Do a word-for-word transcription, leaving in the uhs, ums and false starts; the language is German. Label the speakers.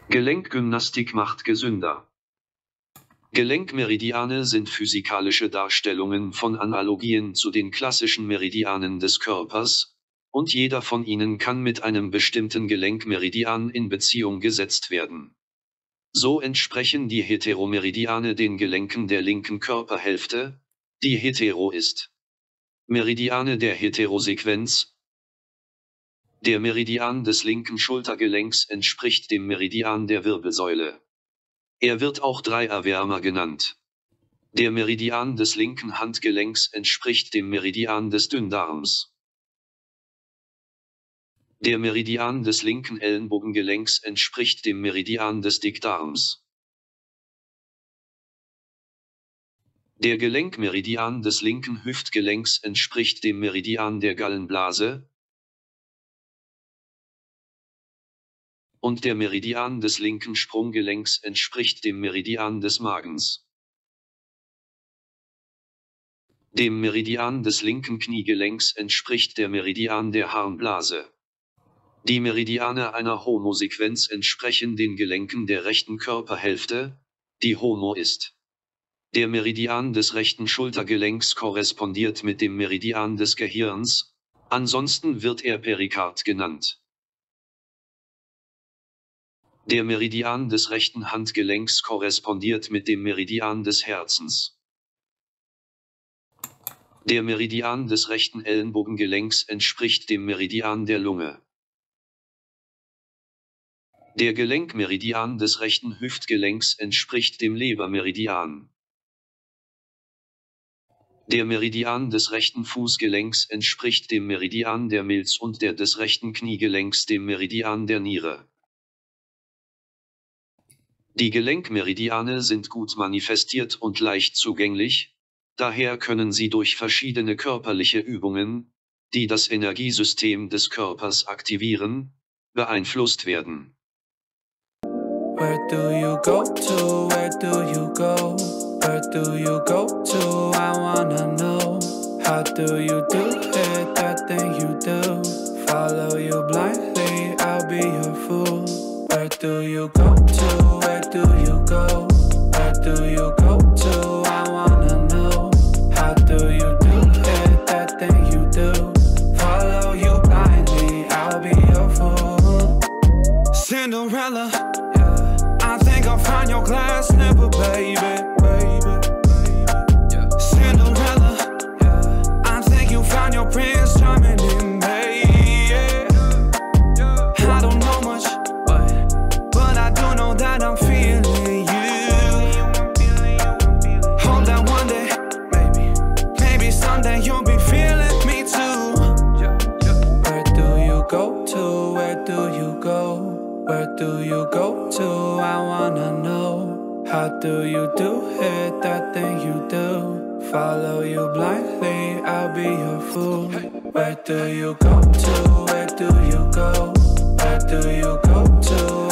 Speaker 1: Gelenkgymnastik macht gesünder. Gelenkmeridiane sind physikalische Darstellungen von Analogien zu den klassischen Meridianen des Körpers, und jeder von ihnen kann mit einem bestimmten Gelenkmeridian in Beziehung gesetzt werden. So entsprechen die Heteromeridiane den Gelenken der linken Körperhälfte, die hetero ist. Meridiane der Heterosequenz. Der Meridian des linken Schultergelenks entspricht dem Meridian der Wirbelsäule. Er wird auch Dreierwärmer genannt. Der Meridian des linken Handgelenks entspricht dem Meridian des Dünndarms. Der Meridian des linken Ellenbogengelenks entspricht dem Meridian des Dickdarms. Der Gelenkmeridian des linken Hüftgelenks entspricht dem Meridian der Gallenblase. Und der Meridian des linken Sprunggelenks entspricht dem Meridian des Magens. Dem Meridian des linken Kniegelenks entspricht der Meridian der Harnblase. Die Meridiane einer Homosequenz entsprechen den Gelenken der rechten Körperhälfte, die homo ist. Der Meridian des rechten Schultergelenks korrespondiert mit dem Meridian des Gehirns, ansonsten wird er Perikard genannt. Der Meridian des rechten Handgelenks korrespondiert mit dem Meridian des Herzens. Der Meridian des rechten Ellenbogengelenks entspricht dem Meridian der Lunge. Der Gelenkmeridian des rechten Hüftgelenks entspricht dem Lebermeridian. Der Meridian des rechten Fußgelenks entspricht dem Meridian der Milz und der des rechten Kniegelenks dem Meridian der Niere. Die Gelenkmeridiane sind gut manifestiert und leicht zugänglich, daher können sie durch verschiedene körperliche Übungen, die das Energiesystem des Körpers aktivieren, beeinflusst werden.
Speaker 2: Where do you go to? Where do you go? Where do you go to? I wanna know. How do you do it? That thing you do. Follow you blindly, I'll be your fool. Where do you go to? Where do you go? Where do you go to? I wanna know. How do you do it? That thing you do. Follow you blindly, I'll be your fool. Cinderella, I think I'll find your glass slipper, baby, baby, baby. Cinderella, I think you found your prince charming in, baby. I don't know much, but I do know that I'm feeling you. Hope that one day, maybe, maybe someday you'll be feeling me too. Where do you go to? Where do you go? Where do you go to? I wanna know. How do you do it? That thing you do. Follow you blindly, I'll be your fool. Where do you go to? Where do you go? Where do you go to?